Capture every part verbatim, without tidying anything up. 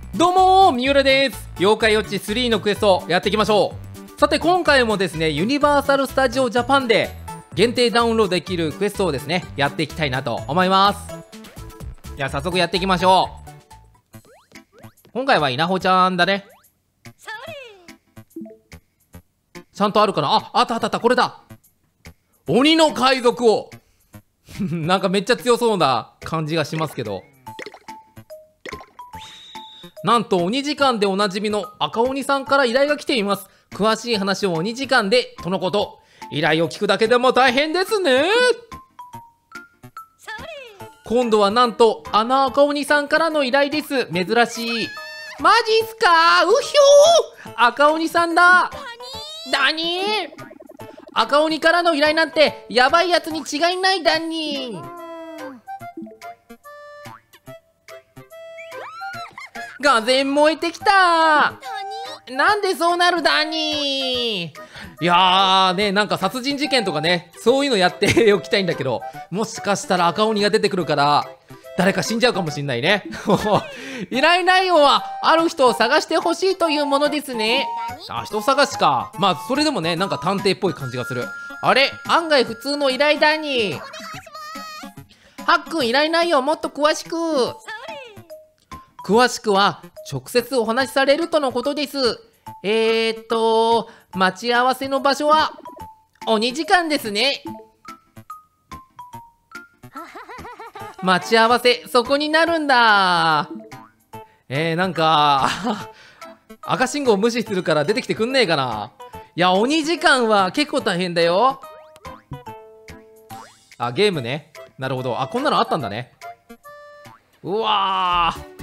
どうもー、三浦です。妖怪ウォッチスリーのクエストやっていきましょう。さて今回もですね、ユニバーサル・スタジオ・ジャパンで限定ダウンロードできるクエストをですね、やっていきたいなと思います。じゃあ早速やっていきましょう。今回は稲穂ちゃんだね。ちゃんとあるかなあ、あったあったあった、これだ。鬼の海賊王なんかめっちゃ強そうな感じがしますけど、なんと鬼時間でおなじみの赤鬼さんから依頼が来ています。詳しい話を鬼時間でとのこと。依頼を聞くだけでも大変ですね。今度はなんとあの赤鬼さんからの依頼です。珍しい。マジっすか。うひょー、赤鬼さんだ。ダニー、赤鬼からの依頼なんてヤバいやつに違いないダニー。がぜん燃えてきた。なんでそうなるダニー。いやーね、なんか殺人事件とかね、そういうのやっておきたいんだけど、もしかしたら赤鬼が出てくるから誰か死んじゃうかもしんないね依頼内容はある人を探してほしいというものですね。あ、人探しか。まあそれでもね、なんか探偵っぽい感じがする。あれ、案外普通の依頼だに。はっくん、依頼内容もっと詳しく。詳しくは直接お話しされるとのことです。えーっと待ち合わせの場所は鬼時間ですね。待ち合わせそこになるんだ。えー、なんか赤信号無視するから出てきてくんねえかな。いや、鬼時間は結構大変だよ。あ、ゲームね。なるほど。あ、こんなのあったんだね。うわー、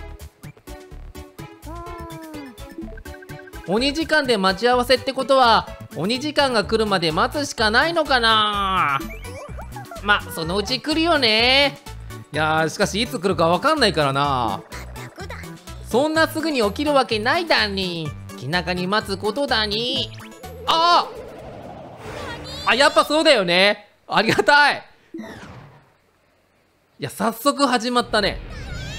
鬼時間で待ち合わせってことは鬼時間が来るまで待つしかないのかな。ま、そのうち来るよね。いやー、しかしいつ来るか分かんないからな。そんなすぐに起きるわけないだに。気長に待つことだに。ああ、やっぱそうだよね。ありがたい。いや、早速始まったね。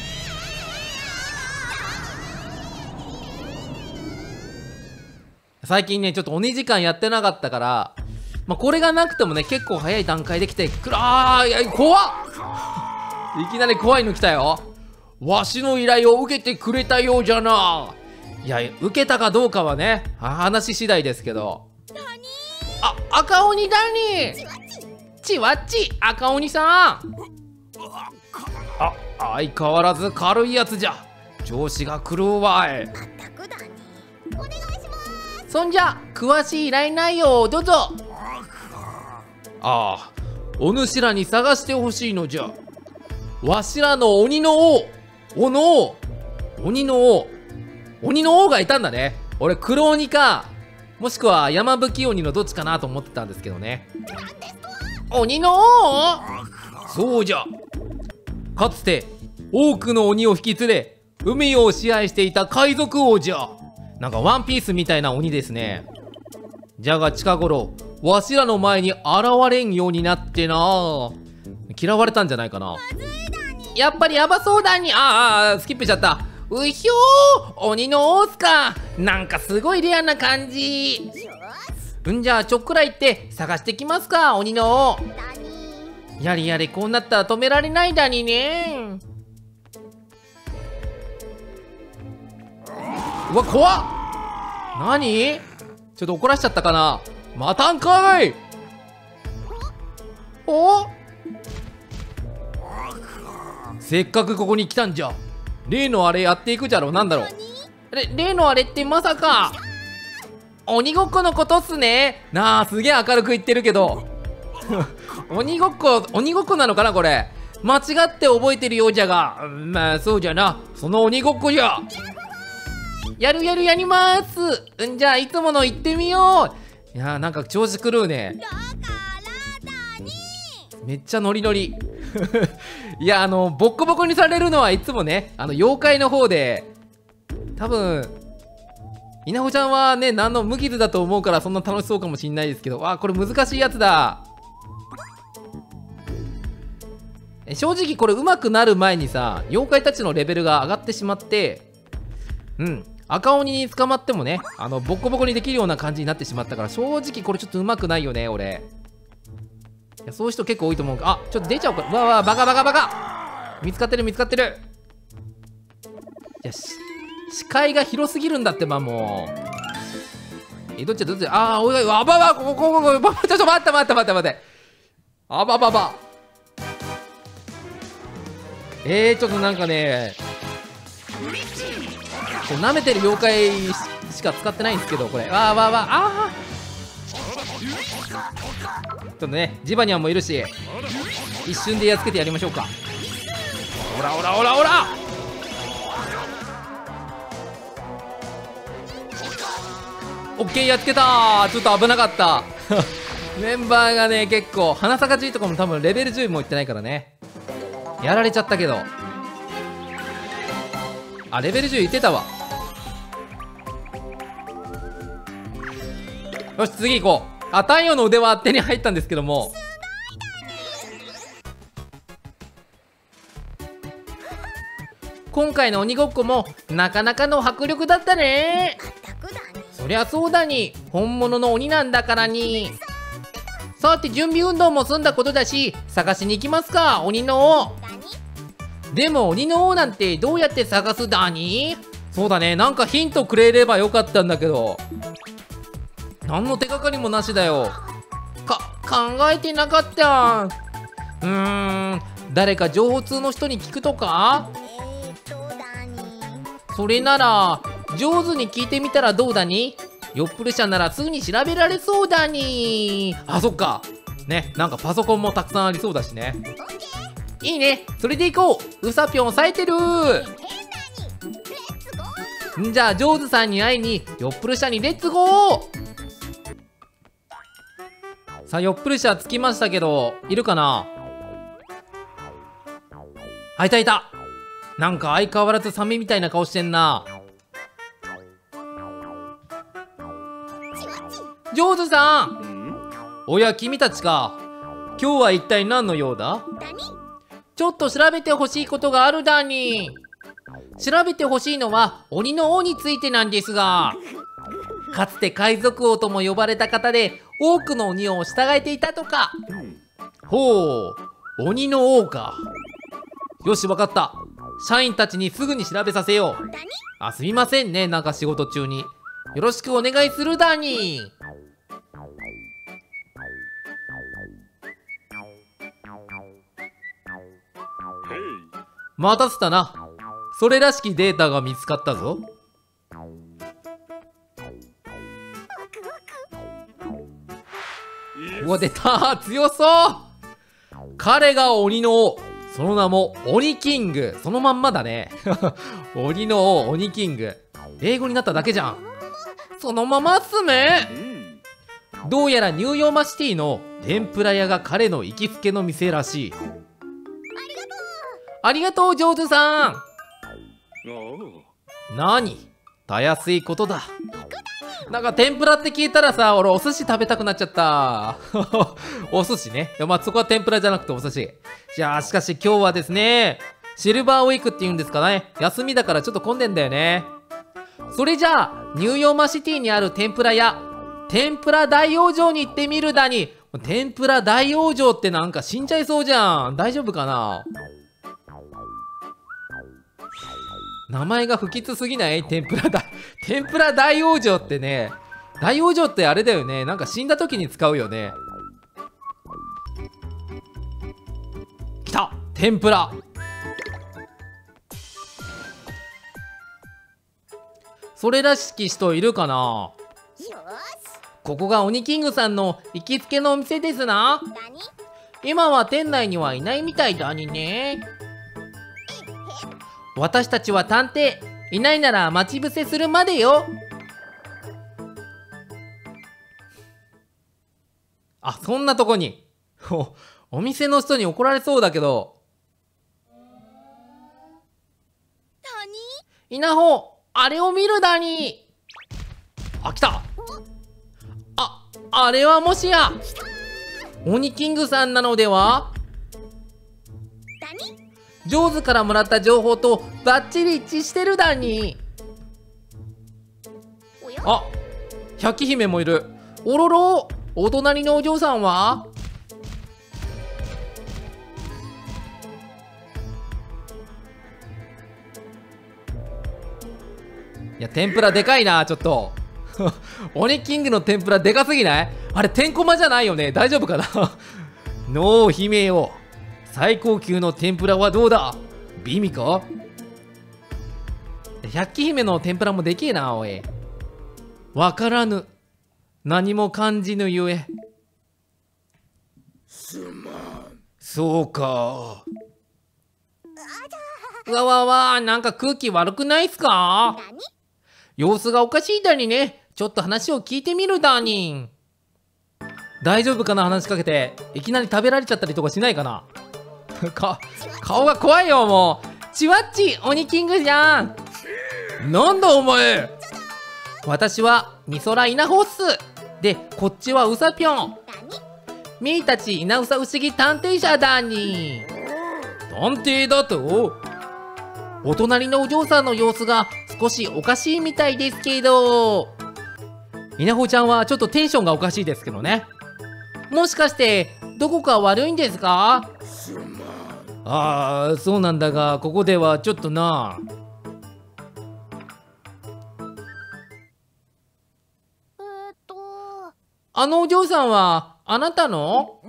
最近ね、ちょっと鬼時間やってなかったから、まあ、これがなくてもね、結構早い段階で来てくる。あー、いや、怖っいきなり怖いの来たよ。わしの依頼を受けてくれたようじゃな。いや、受けたかどうかはね、話次第ですけど。あ、赤鬼だに。ちわっち、赤鬼さん。あ、相変わらず軽いやつじゃ。上司が来るわい。そんじゃ詳しい依頼内容をどうぞ。ああ、お主らに探してほしいのじゃ。わしらの鬼の王、おの王、鬼の王、鬼の王がいたんだね。俺黒鬼か、もしくは山吹鬼のどっちかなと思ってたんですけどね。鬼の王？そうじゃ。かつて多くの鬼を引き連れ海を支配していた海賊王じゃ。なんかワンピースみたいな鬼ですね。じゃが近頃わしらの前に現れんようになってな。嫌われたんじゃないかな。やっぱりヤバそうだに。ああ、スキップしちゃった。うひょー、鬼の王っすか。なんかすごいレアな感じ。んじゃあちょっくら行って探してきますか、鬼の王。やれやれ、こうなったら止められないだにね。うわ、怖っ。何？ちょっと怒らしちゃったかな。またんかい。お？せっかくここに来たんじゃ。例のあれやっていくじゃろ。なんだろう。れ、例のあれってまさか鬼ごっこのことっすね。なあ、すげえ明るく言ってるけど鬼ごっこ、鬼ごっこなのかなこれ。間違って覚えてるようじゃが、まあそうじゃな。その鬼ごっこじゃ。やるやるやりまーす。んじゃあいつもの行ってみよう。いやー、なんか調子狂うね。めっちゃノリノリいや、あのボッコボコにされるのはいつもね、あの妖怪の方で、多分稲穂ちゃんはね、何の無傷だと思うからそんな楽しそうかもしんないですけど、わあ、これ難しいやつだ。正直これ上手くなる前にさ、妖怪たちのレベルが上がってしまって、 うん、赤鬼に捕まってもね、あのボコボコにできるような感じになってしまったから、正直これちょっとうまくないよね俺。いや、そういう人結構多いと思う。あ、ちょっと出ちゃおうか。うわうわ、バカバカバカ、見つかってる見つかってる。いや、し視界が広すぎるんだって。まあもうえ、どっちだどっちだ。ああ、おい、あばば、ここここここ、ちょっと待って待って待って待って、あばばば。えー、ちょっとなんかね、舐めてる妖怪しか使ってないんですけど、これ。わーわーわー、あー、ちょっとね、ジバニャンもいるし、一瞬でやっつけてやりましょうか。おらおらおらおら、オッケー、やっつけたー。ちょっと危なかったメンバーがね、結構花咲かじいとかも多分レベルじゅうもいってないからね、やられちゃったけど。あ、レベルじゅういってたわ。よし、次行こう。あ、太陽の腕は手に入ったんですけども、今回の鬼ごっこもなかなかの迫力だったね。そりゃそうだに、本物の鬼なんだからに。さて準備運動も済んだことだし、探しに行きますか、鬼の王。でも鬼の王なんてどうやって探すだに。そうだね、なんかヒントくれればよかったんだけど、何の手がかりもなしだよ。か考えてなかった。うーん、誰か情報通の人に聞くとか。それなら上手に聞いてみたらどうだに。ヨップル社ならすぐに調べられそうだに。あ、そっかね、なんかパソコンもたくさんありそうだしね。いいね、それで行こう。うさぴょん冴えてる。んじゃあジョーズさんに会いにヨップル社にレッツゴー。さあヨップル社着きましたけど、いるかな。あ、いたいた。なんか相変わらずサメみたいな顔してんな。ジョーズさん。おや君たちか。今日は一体何の用だ。ちょっと調べてほしいことがあるだに。調べてほしいのは鬼の王についてなんですが、かつて海賊王とも呼ばれた方で多くの鬼を従えていたとか。ほう、鬼の王か。よし、わかった。社員たちにすぐに調べさせよう。あ、すみませんね、なんか仕事中に。よろしくお願いするだに。待たせたな。それらしきデータが見つかったぞ。うわ、出た、強そう。彼が鬼の王、その名も鬼キング。そのまんまだね鬼の王、鬼キング。英語になっただけじゃん。そのままっすね。どうやらニューヨーマシティの天ぷら屋が彼の行きつけの店らしい。ありがとう、ジョーズさん。何、たやすいことだ。なんか天ぷらって聞いたらさ、俺お寿司食べたくなっちゃったお寿司ね。まあそこは天ぷらじゃなくてお寿司。じゃあしかし今日はですね、シルバーウィークっていうんですかね、休みだからちょっと混んでんだよね。それじゃあニューヨーマシティにある天ぷら屋、天ぷら大往生に行ってみるだに。天ぷら大往生ってなんか死んじゃいそうじゃん。大丈夫かな。名前が不吉すぎない？天ぷらだ天ぷら大往生ってね、大往生ってあれだよね、なんか死んだ時に使うよね。きた、天ぷら。それらしき人いるかな。ここが鬼キングさんの行きつけのお店ですな。今は店内にはいないみたいだにね。私たちは探偵、いないなら待ち伏せするまでよ。あ、そんなとこにお、お店の人に怒られそうだけど。稲穂、あれを見るだに。あ、来た。あ、あれはもしや鬼キングさんなのでは。ジョーズからもらった情報とバッチリ一致してるだに。 あ、百鬼姫もいる。おろろ、お隣のお嬢さんは？いや、天ぷらでかいな、ちょっと。鬼キングの天ぷらでかすぎない？あれ、天駒じゃないよね。大丈夫かな？のう、姫よ。最高級の天ぷらはどうだ？美味か？百鬼姫の天ぷらもでけえな、おい。わからぬ。何も感じぬゆえ。 すまん。 そうか。うわわわ、なんか空気悪くないっすか？様子がおかしいだにね。ちょっと話を聞いてみるだに。大丈夫かな、話しかけて。いきなり食べられちゃったりとかしないかな。か、顔が怖いよ、もう。ちわっち、鬼キングじゃん。なんだお前。私はみそら稲穂っす。で、こっちはうさぴょん。みーたち稲うさ不思議探偵者だに。探偵だと？お隣のお嬢さんの様子が少しおかしいみたいですけど。稲穂ちゃんはちょっとテンションがおかしいですけどね。もしかしてどこか悪いんですか？ すまん。 ああ、そうなんだが、ここではちょっとな。 えーっとあのお嬢さんはあなたの？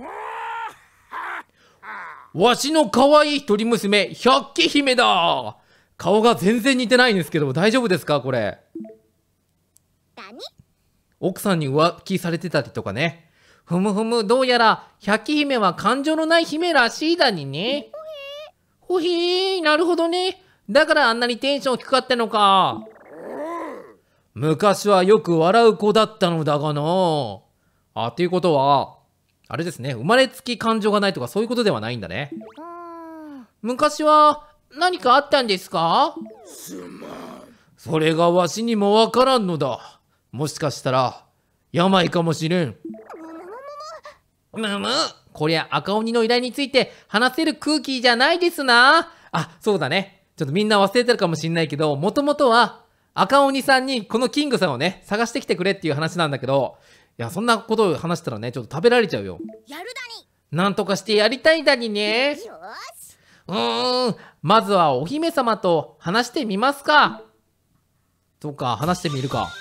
わしの可愛い一人娘、百鬼姫だ。顔が全然似てないんですけど、大丈夫ですかこれ。 何？ 奥さんに浮気されてたりとかね。ふむふむ、どうやら百鬼姫は感情のない姫らしいだにね。ほへー、なるほどね。だからあんなにテンション低かったのか。昔はよく笑う子だったのだがな。あ、っていうことはあれですね、生まれつき感情がないとかそういうことではないんだね。 うーん昔は何かあったんですか？ すまん。 それがわしにもわからんのだ。もしかしたら病かもしれん。むむ、こりゃ赤鬼の依頼について話せる空気じゃないですな。あ、そうだね。ちょっとみんな忘れてるかもしんないけど、もともとは赤鬼さんにこのキングさんをね探してきてくれっていう話なんだけど、いや、そんなことを話したらねちょっと食べられちゃうよ。 やるなんとかしてやりたいだにね。 だに。よーし。 うーん、まずはお姫様と話してみますか。そうか、話してみるか。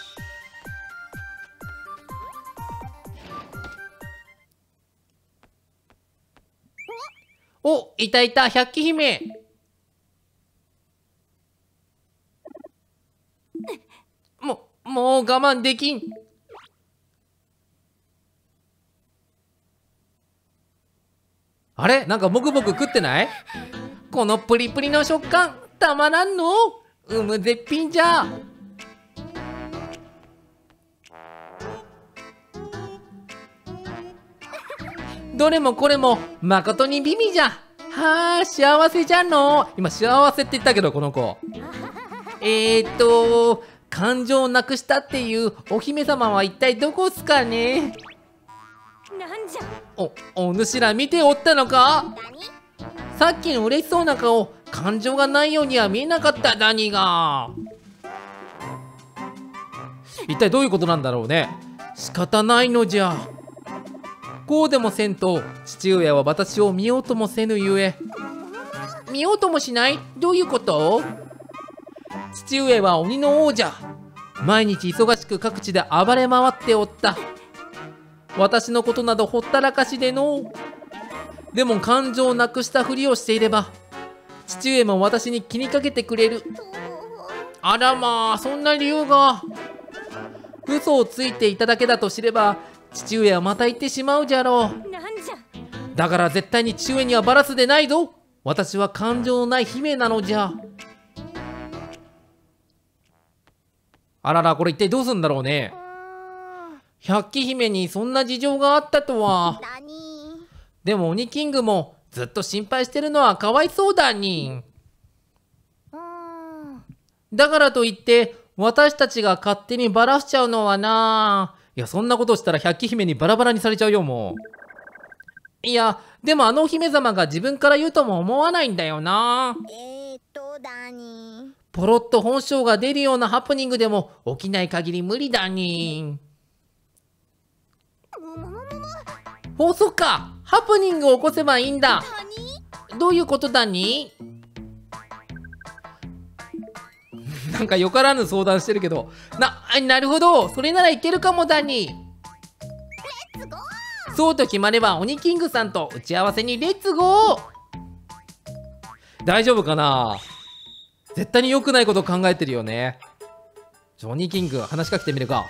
お、いたいた、百鬼姫。も、もう我慢できん。あれ、なんかもぐもぐ食ってない？このプリプリの食感たまらんの？うむ絶品じゃ。どれもこれも誠に美味じゃ。はあ、幸せじゃの。今幸せって言ったけどこの子。えーっと感情をなくしたっていうお姫様は一体どこっすかね。 なんじゃ。 お、お主ら見ておったのか？ 何？ さっきの嬉しそうな顔、感情がないようには見えなかったダニが。一体どういうことなんだろうね。仕方ないのじゃ。こうでもせんと父上は私を見ようともせぬゆえ。見ようともしない？どういうこと？父上は鬼の王者。毎日忙しく各地で暴れ回っておった。私のことなどほったらかしでの。でも感情をなくしたふりをしていれば父上も私に気にかけてくれる。あらまあ、そんな理由が。嘘をついていただけだと知れば父上はまた言ってしまうじゃろう。 なんじゃ。 だから絶対に父上にはバラすでないぞ。私は感情のない姫なのじゃ。あらら、これ一体どうすんだろうね。 うーん百鬼姫にそんな事情があったとは。 何？ でも鬼キングもずっと心配してるのはかわいそうだに。 うーんだからといって私たちが勝手にバラしちゃうのはな。いや、そんなことしたら百鬼姫にバラバラにされちゃうよ、もう。いや、でもあのお姫様が自分から言うとも思わないんだよな。 えーっとだに。 ポロッと本性が出るようなハプニングでも起きない限り無理だに。お、そっか、ハプニングを起こせばいいんだ。どういうことだに？なんかよからぬ相談してるけど、な、なるほど、それならいけるかもだに。そうと決まれば鬼キングさんと打ち合わせにレッツゴー。大丈夫かな？絶対に良くないこと考えてるよね。ジョニーキング話しかけてみるか。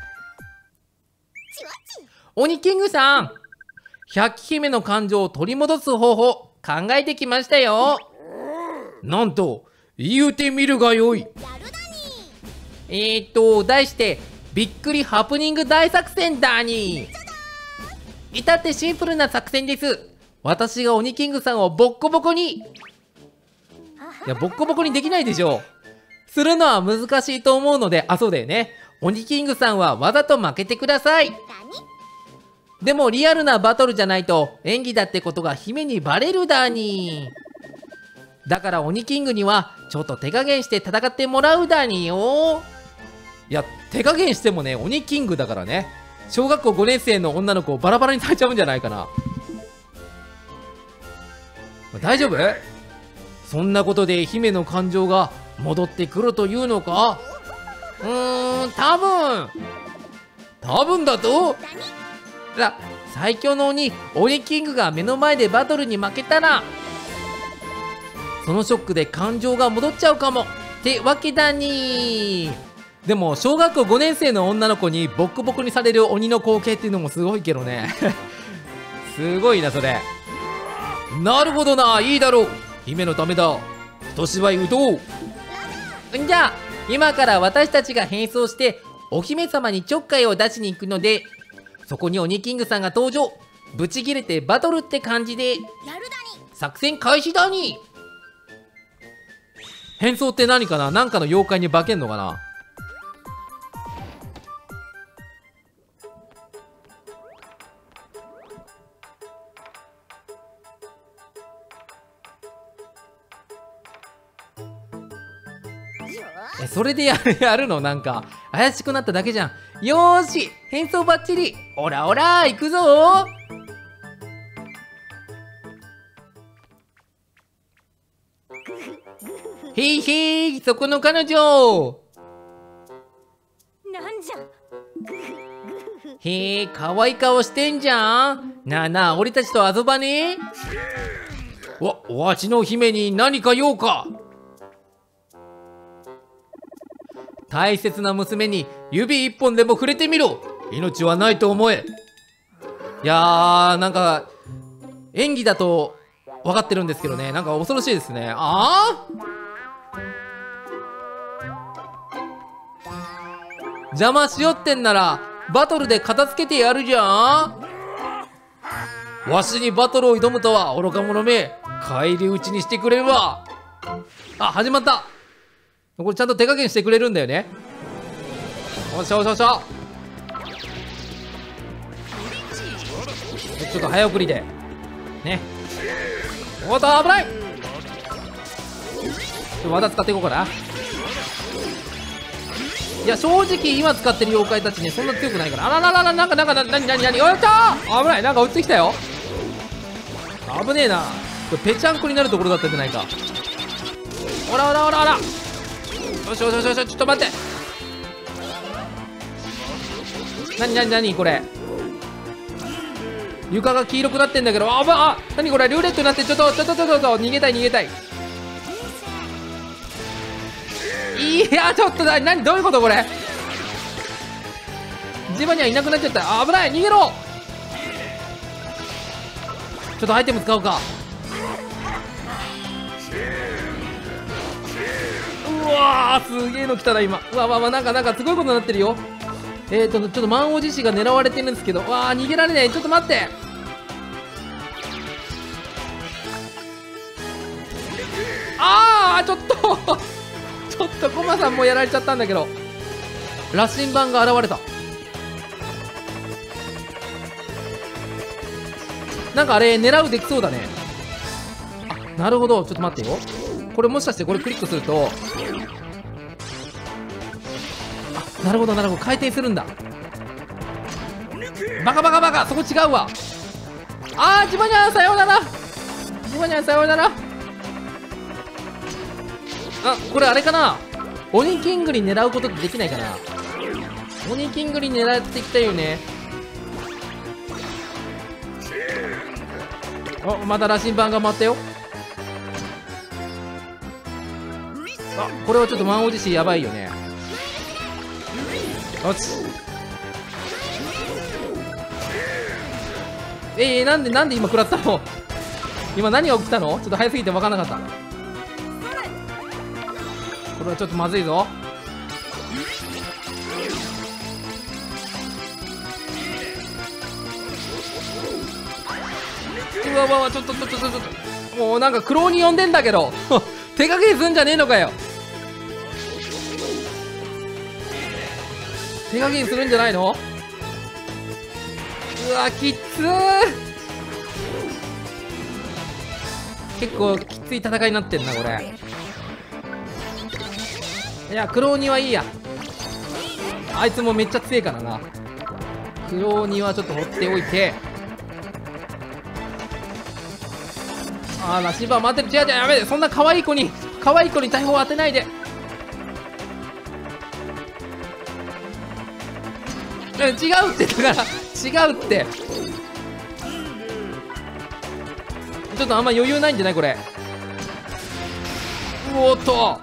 鬼キングさん、百鬼姫の感情を取り戻す方法考えてきましたよ。なんと言うてみるがよい。えーっと題してびっくりハプニング大作戦だに。至ってシンプルな作戦です。私が鬼キングさんをボッコボコに、いやボッコボコにできないでしょう。するのは難しいと思うので、あ、そうだよね、鬼キングさんはわざと負けてください。でもリアルなバトルじゃないと演技だってことが姫にバレるだに。だから鬼キングにはちょっと手加減して戦ってもらうだによ。いや手加減してもね、鬼キングだからね、小学校ごねん生の女の子をバラバラにされちゃうんじゃないかな。大丈夫？そんなことで姫の感情が戻ってくるというのか？うーん、多分多分だと？ら、最強の鬼、鬼キングが目の前でバトルに負けたら、そのショックで感情が戻っちゃうかもってわけだに。でも小学校ごねん生の女の子にボッコボコにされる鬼の光景っていうのもすごいけどねすごいなそれ。なるほどな、いいだろう、姫のためだ、一芝居打とう。んじゃあ今から私たちが変装してお姫様にちょっかいを出しに行くので、そこに鬼キングさんが登場、ブチギレてバトルって感じで作戦開始だに。変装って何かな、なんかの妖怪に化けんのかな。え、それでやる、やるの？なんか怪しくなっただけじゃん。よーし、変装バッチリ、オラオラ行くぞー。へいへい、そこの彼女。 なんじゃ。 へえ、可愛い顔してんじゃん。なあなあ、俺たちと遊ばねえ？わ、わしの姫に何か用か。大切な娘に指一本でも触れてみろ。命はないと思え。いやー、なんか演技だと分かってるんですけどね、なんか恐ろしいですね。あー、邪魔しよってんならバトルで片付けてやるじゃん。わしにバトルを挑むとは愚か者め、返り討ちにしてくれるわ。あ、始まった。これちゃんと手加減してくれるんだよね。おしょおしょおしょ。ちょっと早送りでね。おっと危ない。ちょっとまた使っていこうかな。いや正直今使ってる妖怪たちね、そんな強くないから。あらららら、なんかなんかな、なになになに、おっと危ない、なんか撃ってきたよ。危ねえな。これぺちゃんこになるところだったんじゃないか。おらおらおらおら、よしよしよしよし、ちょっと待って。なになになにこれ、床が黄色くなってんだけど、あぶあ、なにこれ、ルーレットになって、ちょっとちょっとちょっとちょっと逃げたい逃げたい。いやちょっとなに、どういうことこれ。ジバニャンいなくなっちゃった。あ、危ない、逃げろ。ちょっとアイテム使おうか。うわー、すげえの来たな今。うわわわ、なんかなんかすごいことになってるよ。えーとちょっと満を持しが狙われてるんですけど、わー逃げられない。ちょっと待って。あーちょっとちょっとコマさんもやられちゃったんだけど、羅針盤が現れた。なんかあれ狙うできそうだね。あ、なるほど、ちょっと待ってよ。これもしかしてこれクリックするとなるほどなるほど、回転するんだ。バカバカバカ、そこ違うわ。あー、ジバニャンさようなら、ジバニャンさようなら。あ、これあれかな、鬼キングに狙うことってできないかな。鬼キングに狙っていきたいよね。あ、また羅針盤が回ったよ。あ、これはちょっと満を持しやばいよね。よし。えー、なんでなんで今食らったの今何が起きたの、ちょっと早すぎて分からなかった。これはちょっとまずいぞ。うわうわうわ、ちょっとちょっとちょっと、もうなんか苦労に呼んでんだけど手加減すんじゃねえのかよ。手加減するんじゃないの。うわきっつー、結構きつい戦いになってんなこれ。いや、クローニはいいや、あいつもめっちゃ強いからな。クローニはちょっと放っておいて。あー、ラシバー待ってる、違う違う、やめて、そんな可愛い子に可愛い子に大砲当てないで。違うってだから違うって、ちょっとあんま余裕ないんじゃないこれ。うおっと、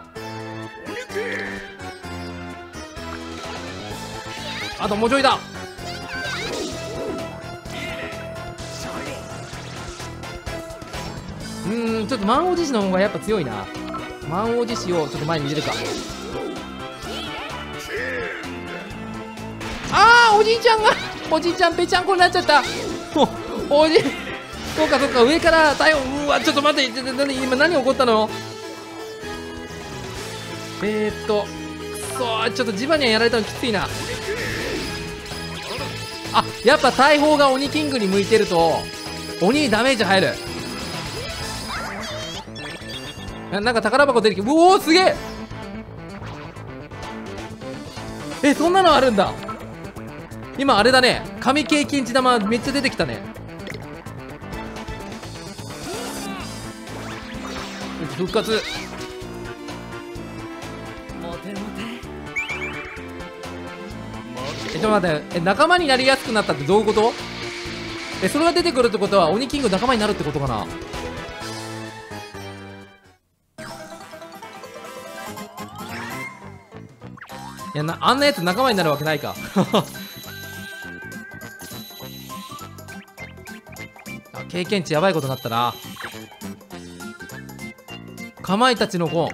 あともうちょいだ。うーん、ちょっと満を持しの方がやっぱ強いな。満を持しをちょっと前に入れるか。あー、おじいちゃんがおじいちゃんぺちゃんこになっちゃった。おおじそうかそうか、上から対応。うわ、ちょっと待って、今何起こったの。えーっとくそー、ちょっとジバニャンやられたのきついな。あ、やっぱ大砲が鬼キングに向いてると鬼にダメージ入る。な, なんか宝箱出てきて、うおー、すげえ。え、そんなのあるんだ。今あれだね、神経験値玉めっちゃ出てきたね。復活。え、ちょっと待って、え、仲間になりやすくなったってどういうこと。え、それが出てくるってことは鬼キング仲間になるってことかな。いやな、あんなやつ仲間になるわけないかあ、経験値やばいことになったな。かまいたちの子。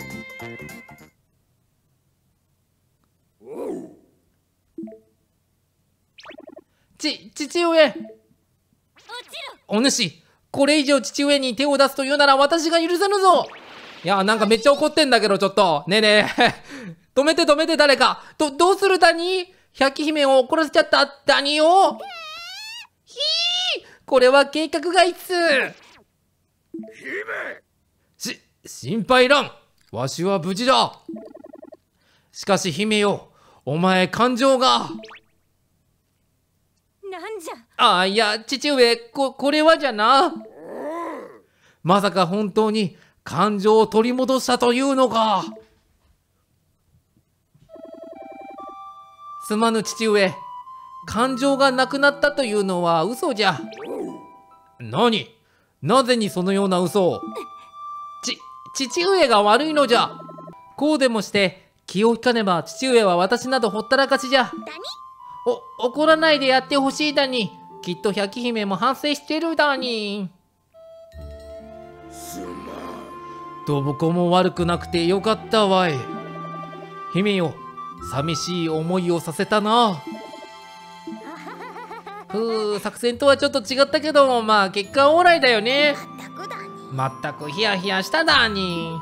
ち、父上。お主、これ以上父上に手を出すというなら私が許さぬぞ。いや、なんかめっちゃ怒ってんだけど、ちょっと。ねえねえ。止めて止めて、誰か。ど、どうするダニー。百鬼姫を怒らせちゃったダニーを。ひー、これは計画外っす。し、心配いらん。わしは無事だ。しかし姫よ、お前感情が。 なんじゃ。 ああ、いや、父上、こ、これはじゃな。まさか本当に感情を取り戻したというのか。すまぬ父上、感情がなくなったというのは嘘じゃ。何？なぜにそのような嘘を。ち、父上が悪いのじゃ。こうでもして気を引かねば父上は私などほったらかしじゃ。お、怒らないでやってほしいだに。きっと百鬼姫も反省してるだに。 すまん。 どぶこも悪くなくてよかったわい。姫よ、寂しい思いをさせたな。ふう、作戦とはちょっと違ったけど、まあ結果オーライだよね。 全くだに。 まったくヒヤヒヤしただに。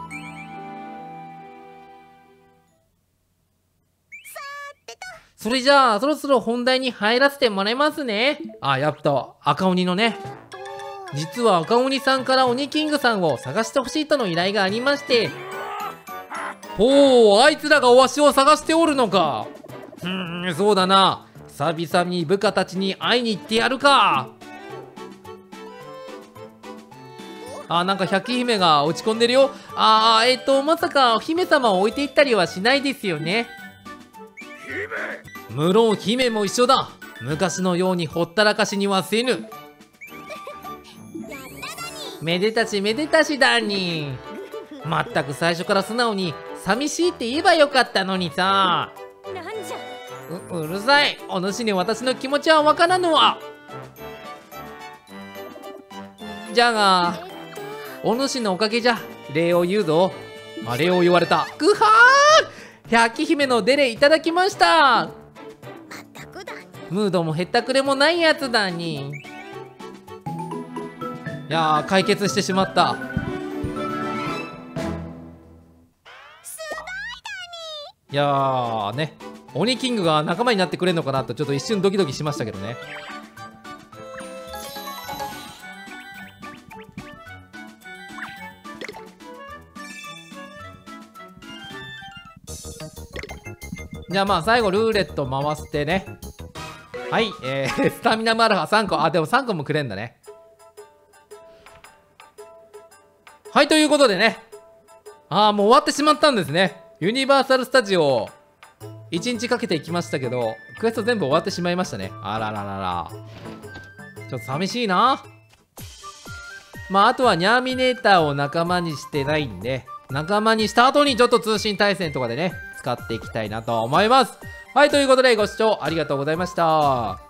それじゃあそろそろ本題に入らせてもらいますね。あ、やっと赤鬼のね。実は赤鬼さんから鬼キングさんを探してほしいとの依頼がありまして。ほう、あいつらがわしを探しておるのか。 うーん、そうだな。久々に部下たちに会いに行ってやるか。あ、なんか百鬼姫が落ち込んでるよ。あー、えっとまさか姫様を置いていったりはしないですよね。無論姫も一緒だ。昔のようにほったらかしにはせぬ。めでたしめでたしだに。まったく最初から素直に寂しいって言えばよかったのにさ。 なんじゃ。 う, うるさい。お主に私の気持ちはわからぬわ。じゃがお主のおかげじゃ。礼を言うぞ。あ、礼を言われた。ぐはー、百鬼姫のデレいただきました。 まったくだに。 ムードもへったくれもないやつだに。いやー、解決してしまった。いやーね、鬼キングが仲間になってくれるのかなとちょっと一瞬ドキドキしましたけどね。じゃあまあ最後ルーレット回してね。はい、えー、スタミナマルハさんこ。あ、でもさんこもくれんだね。はい、ということでね、ああもう終わってしまったんですね。ユニバーサル・スタジオいちにちかけていきましたけど、クエスト全部終わってしまいましたね。あらららら、ちょっと寂しいな。まああとはニャーミネーターを仲間にしてないんで、仲間にした後にちょっと通信対戦とかでね使っていきたいなと思います。はい、ということでご視聴ありがとうございました。